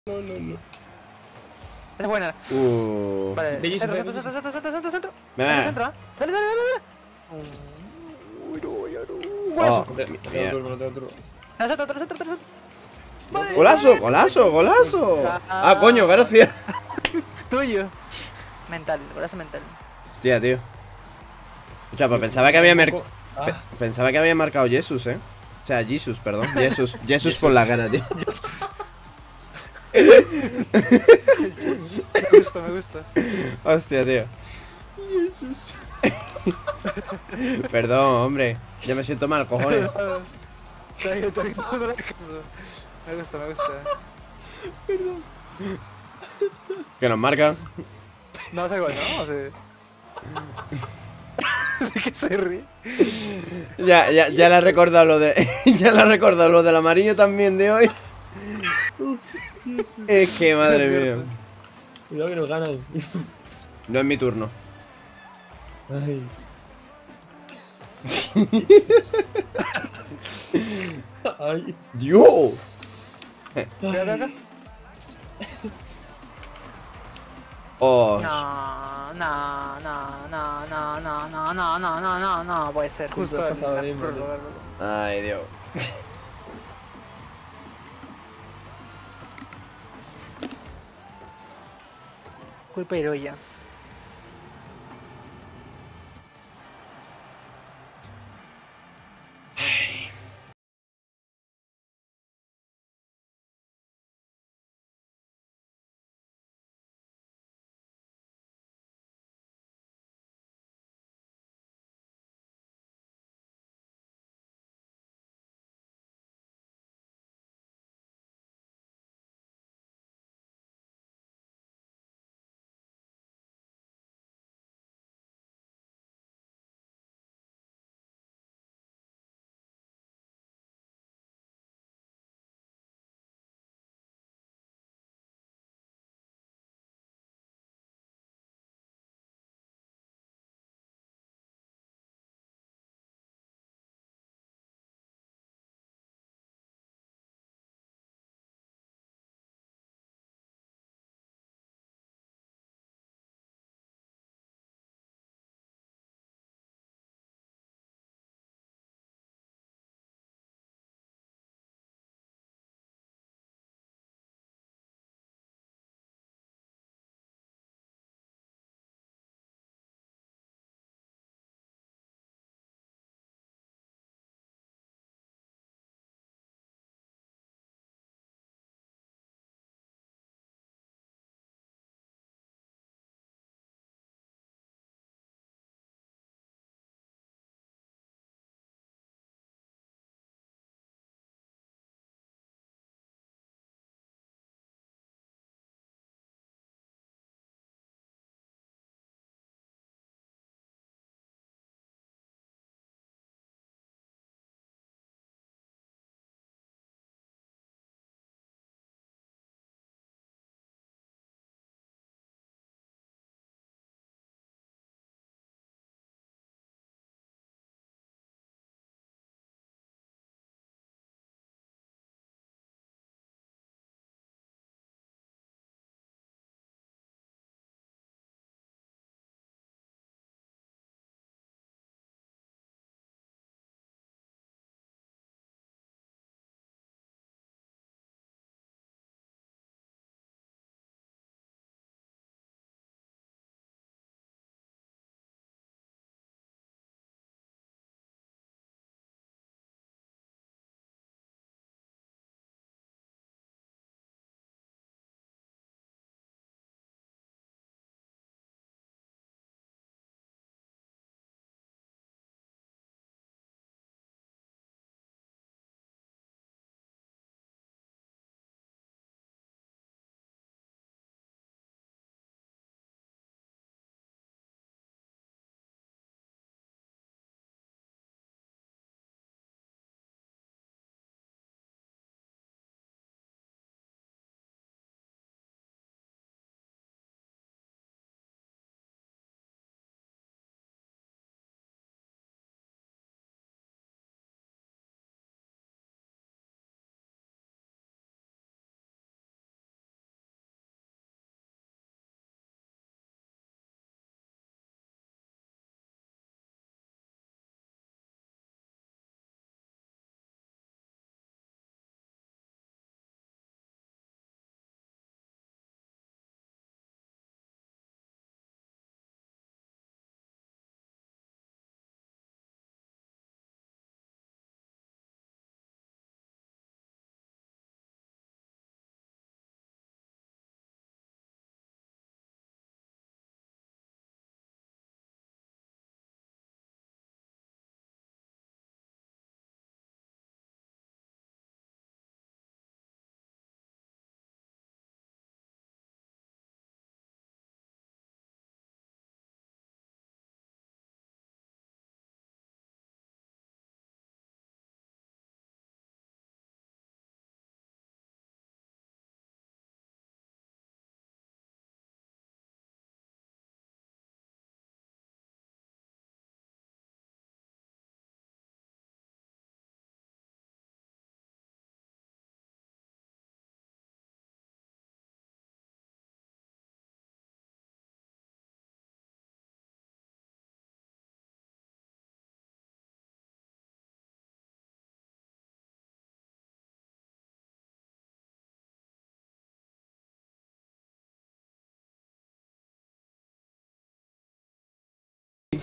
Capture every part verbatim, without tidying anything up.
no, no, no. Esa es buena. Uh. Vale, Bellis, centro, bellis. centro, centro, centro, centro, centro, centro. Venga. Hacia centro, ¿eh? Dale, dale, dale, dale. Uy, no, ya no. Golazo. Oh, No te- no mi- tengo mira. turbo, no tengo turbo. Dale, centro, dale, centro, dale, centro. Vale, Golazo, vale, golazo, golazo. Ah. Ah, coño, gracias. tuyo. Mental, golazo mental. Hostia, tío. Escucha, pues pensaba que había mer- Poco- Ah, pe- pensaba que había marcado Jesus, eh. O sea, Jesus, perdón. Jesus, Jesus por la cara, tío. Me gusta, me gusta. Hostia, tío. Perdón, hombre. Ya me siento mal, cojones. Está bien, está bien, no le hagas caso. Me gusta, me gusta. Que nos marcan. No, se gol, ¿no? O sea... ¿De qué se ríe? Ya, ya, ya le ha recordado lo de. Ya le ha recordado lo del amarillo también de hoy. Es que madre Es mía. cierto. cuidado que nos ganan. No es mi turno. Ay. Ay. ¡Dios! Mira acá, acá. Oh. No, no, no, no, no, no, no, no, no, no, no, no, puede ser. Justo Justo en la ahí, madre. prórroga. Ay, Dios. Culpa de Iroya.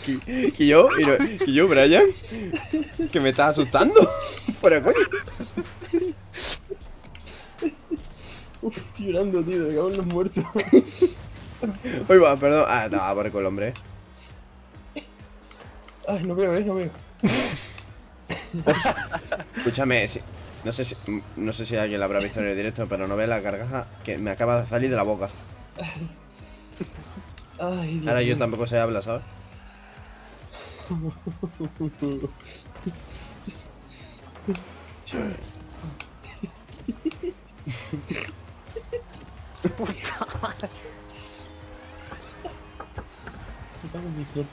que, que yo, y no- que yo, Brian, que me estás asustando. Fuera coño. Uf, estoy llorando, tío, me cago en los muertos. Uy, va, perdón. Ah, no, por el hombre. Ay, no veo, eh, no veo. Escúchame, si- no sé si no sé si alguien la habrá visto en el directo, pero no ve la gargaja que me acaba de salir de la boca. Ay, Dios Ahora yo mío. tampoco sé hablar, ¿sabes? Me cago en mi flota.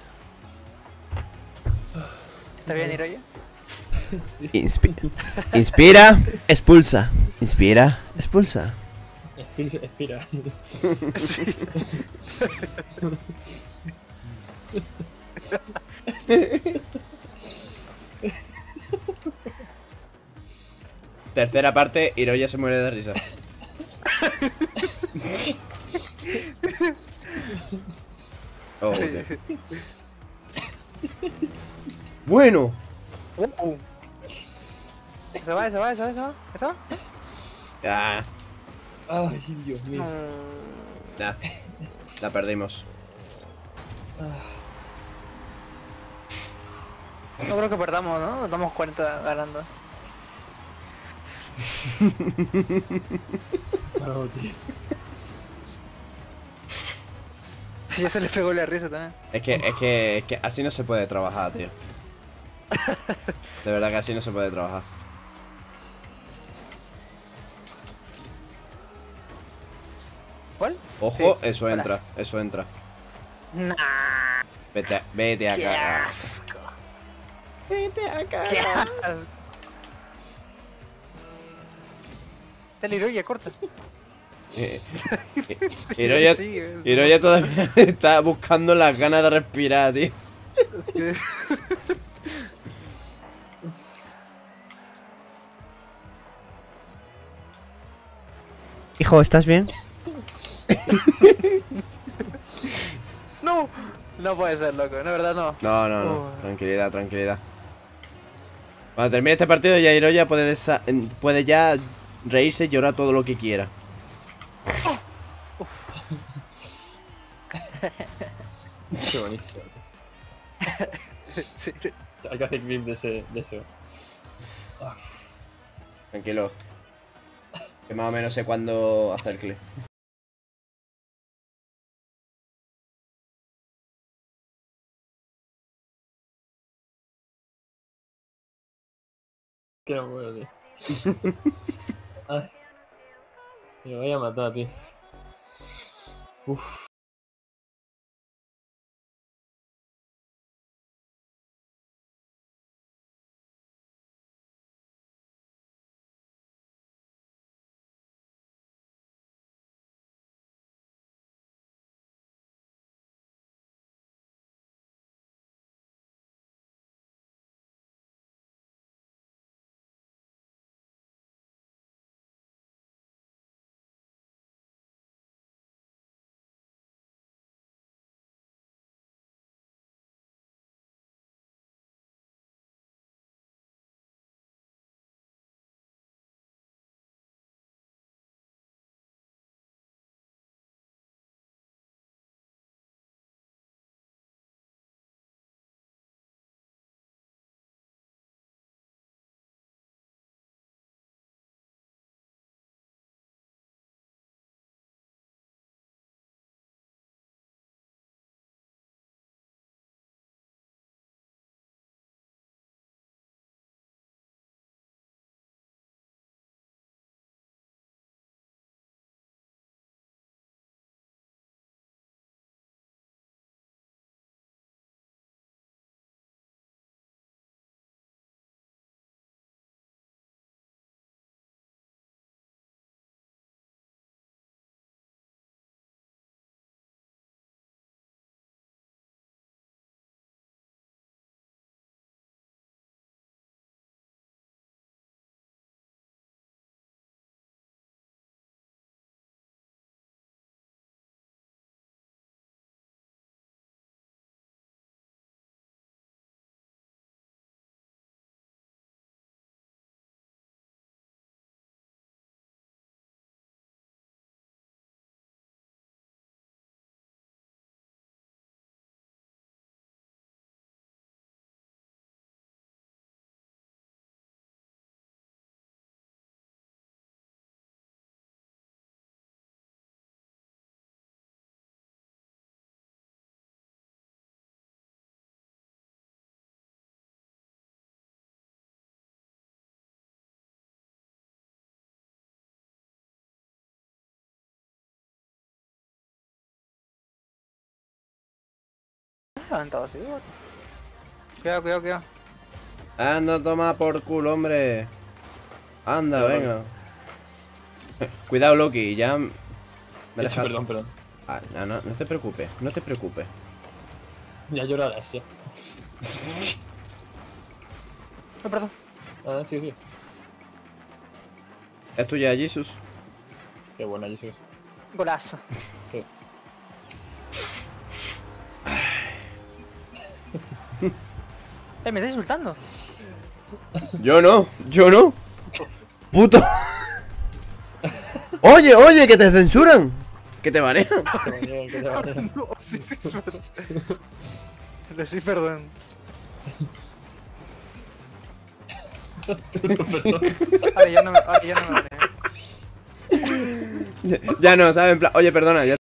¿Está bien, Hiroya? Inspira. Inspira, expulsa. Inspira, expulsa. Espera, espera. Sí. Tercera parte, Hiroya se muere de risa. Oh, joder. Bueno. Uh, uh. ¿Eso va, eso va, eso va, eso va? ¿Eso va? ¿Sí? Ah, Ay, Dios mío. Mm. nah, la perdimos. Ah, No creo que perdamos, ¿no? Estamos cuarenta ganando. no, tío. Ya se le pegó la risa también. Es que, es que, es que así no se puede trabajar, tío. De verdad que así no se puede trabajar. ¿Cuál? Ojo, Sí, eso hola. entra, eso entra. Nah, Vete, vete a qué cagar. asco. Vete a Qué cagar. asco. Dale, Hiroya, corta. Eh, eh, Hiroya, Sí, es- Hiroya todavía está buscando las ganas de respirar, tío. es que- Hijo, ¿estás bien? No, no puede ser, loco, la verdad no. No, no, no. Oh. Tranquilidad, tranquilidad. Cuando termine este partido, ya Hiroya puede, desa- puede ya reírse y llorar todo lo que quiera. Qué buenísimo. Sí. Hay que hacer clip de, ese, de eso. Tranquilo. Que más o menos sé cuándo hacer clip. Que no puedo, tío. Ay, me voy a matar, tío. Uf. has levantado así, what? Cuidado, cuidado, cuidado. Anda, toma por culo, hombre. Anda, Perdón. venga. Cuidado, Loki, ya... Me deja... Perdón, perdón. Ah, no, no, no te preocupes, no te preocupes. Ya llorarás, ya. Oh, perdón. Ah, sí, sí. Es tuya, Jesus. Qué buena, Jesús. Golazo. Sí. Eh, me estás insultando. Yo no, yo no. Puto. Oye, oye, que te censuran. Que te banean. Qué bien, que te va bien. No, sí, sí, es verdad. Le sí, perdón. Ahora ya no me, ahora ya no me Ya no, ¿sabes? En plan, oye, perdona, ya